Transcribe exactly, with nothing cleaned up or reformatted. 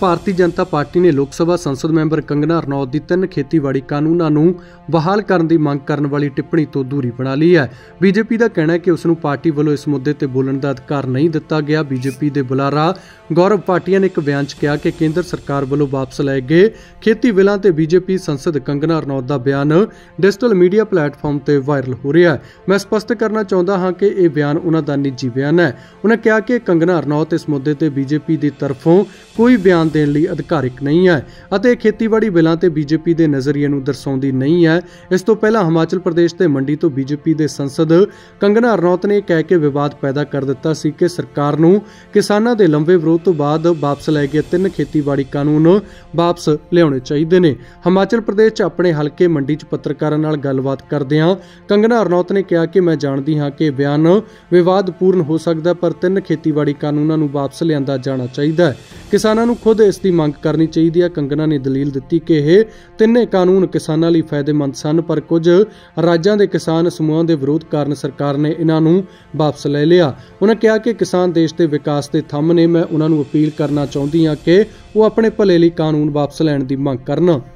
Bharatiya Janata party ਨੇ ਲੋਕ ਸਭਾ ਸੰਸਦ ਮੈਂਬਰ ਕੰਗਨਾ ਰਣੌਤ ਦੀ ਤਿੰਨ ਖੇਤੀਬਾੜੀ ਕਾਨੂੰਨਾਂ ਨੂੰ ਬਹਾਲ ਕਰਨ ਦੀ ਮੰਗ ਕਰਨ ਵਾਲੀ ਟਿੱਪਣੀ ਤੋਂ ਦੂਰੀ ਬਣਾ ਲਈ ਹੈ। ਬੀਜੇਪੀ ਦਾ ਕਹਿਣਾ ਹੈ ਕਿ ਉਸ ਨੂੰ ਪਾਰਟੀ ਵੱਲੋਂ ਇਸ ਮੁੱਦੇ ਤੇ ਬੋਲਣ ਦਾ ਅਧਿਕਾਰ ਨਹੀਂ ਦਿੱਤਾ ਗਿਆ। ਬੀਜੇਪੀ ਦੇ ਬੁਲਾਰਾ ਗੌਰਵ ਭਾਟੀਆ ਨੇ ਇੱਕ ਬਿਆਨ 'ਚ ਕਿਹਾ ਕਿ ਕੇਂਦਰ ਸਰਕਾਰ ਵੱਲੋਂ ਵਾਪਸ ਲਏ ਗਏ ਖੇਤੀ ਬਿੱਲਾਂ ਤੇ ਬੀਜੇਪੀ ਸੰਸਦ ਕੰਗਨਾ ਰਣੌਤ ਦਾ ਬਿਆਨ ਡਿਜੀਟਲ ਮੀਡੀਆ ਪਲੇਟਫਾਰਮ ਤੇ ਵਾਇਰਲ ਹੋ ਰਿਹਾ ਹੈ। ਮੈਂ ਸਪਸ਼ਟ ਕਰਨਾ ਚਾਹੁੰਦਾ ਹਾਂ ਕਿ ਇਹ ਬਿਆਨ ਉਹਨਾਂ ਦਾ ਨਿੱਜੀ ਬਿਆਨ ਹੈ। ਉਹਨਾਂ ਕਿਹਾ ਕਿ ਕੰਗਨਾ ਰਣੌਤ ਇਸ ਮੁੱਦੇ ਤੇ ਬੀਜੇਪੀ ਦੀ ਤਰਫੋਂ ਕੋਈ ਬਿਆਨ ਦੇਣ ਲਈ ਅਧਿਕਾਰਿਕ ਨਹੀਂ ਹੈ ਅਤੇ ਖੇਤੀਬਾੜੀ ਬਿੱਲਾਂ ਤੇ ਬੀਜੇਪੀ ਦੇ ਨਜ਼ਰੀਏ ਨੂੰ ਦਰਸਾਉਂਦੀ ਨਹੀਂ ਹੈ। ਇਸ ਤੋਂ ਪਹਿਲਾਂ ਹਿਮਾਚਲ ਪ੍ਰਦੇਸ਼ ਤੇ ਮੰਡੀ ਤੋਂ ਬੀਜੇਪੀ ਦੇ ਸੰਸਦ ਕੰਗਨਾ ਰਣੌਤ ਨੇ ਕਹਿ ਕੇ ਵਿਵਾਦ ਪੈਦਾ ਕਰ ਦਿੱਤਾ ਸੀ ਕਿ ਸਰਕਾਰ ਨੂੰ ਕਿਸਾਨਾਂ ਦੇ ਲੰਬੇ ਵਿਰੋਧ ਤੋਂ ਬਾਅਦ ਵਾਪਸ ਲਏ ਗਏ ਤਿੰਨ ਖੇਤੀਬਾੜੀ ਕਾਨੂੰਨ ਵਾਪਸ ਲਿਆਉਣੇ ਚਾਹੀਦੇ ਨੇ। ਹਿਮਾਚਲ ਪ੍ਰਦੇਸ਼ 'ਚ ਆਪਣੇ ਹਲਕੇ ਮੰਡੀ 'ਚ ਪੱਤਰਕਾਰਾਂ ਨਾਲ ਗੱਲਬਾਤ ਕਰਦਿਆਂ ਕੰਗਨਾ ਰਣੌਤ ਨੇ ਕਿਹਾ ਕਿ ਮੈਂ ਜਾਣਦੀ ਹਾਂ ਕਿ ਬਿਆਨ ਵਿਵਾਦਪੂਰਨ ਹੋ ਸਕਦਾ, ਪਰ ਤਿੰਨ ਖੇਤੀਬਾੜੀ ਕਾਨੂੰਨਾਂ ਨੂੰ ਵਾਪਸ ਲਿਆਂਦਾ ਜਾਣਾ ਚਾਹੀਦਾ ਹੈ। ਕਿਸਾਨਾਂ ਨੂੰ ਖੁਦ ਇਸ ਦੀ ਮੰਗ ਕਰਨੀ ਚਾਹੀਦੀ ਹੈ। ਕੰਗਨਾ ਨੇ ਦਲੀਲ ਦਿੱਤੀ ਕਿ ਇਹ ਤਿੰਨੇ ਕਾਨੂੰਨ ਕਿਸਾਨਾਂ ਲਈ ਫਾਇਦੇਮੰਦ ਸਨ, ਪਰ ਕੁਝ ਰਾਜਾਂ ਦੇ ਕਿਸਾਨ ਸਮੂਹਾਂ ਦੇ ਵਿਰੋਧ ਕਾਰਨ ਸਰਕਾਰ ਨੇ ਇਹਨਾਂ ਨੂੰ ਵਾਪਸ ਲੈ ਲਿਆ। ਉਹਨਾਂ ਕਿਹਾ ਕਿ ਕਿਸਾਨ ਦੇਸ਼ ਦੇ ਵਿਕਾਸ ਦੇ ਥੰਮ ਨੇ। ਮੈਂ ਉਹਨਾਂ ਨੂੰ ਅਪੀਲ ਕਰਨਾ ਚਾਹੁੰਦੀ ਹਾਂ ਕਿ ਉਹ ਆਪਣੇ ਭਲੇ ਲਈ ਕਾਨੂੰਨ ਵਾਪਸ ਲੈਣ ਦੀ ਮੰਗ ਕਰਨ।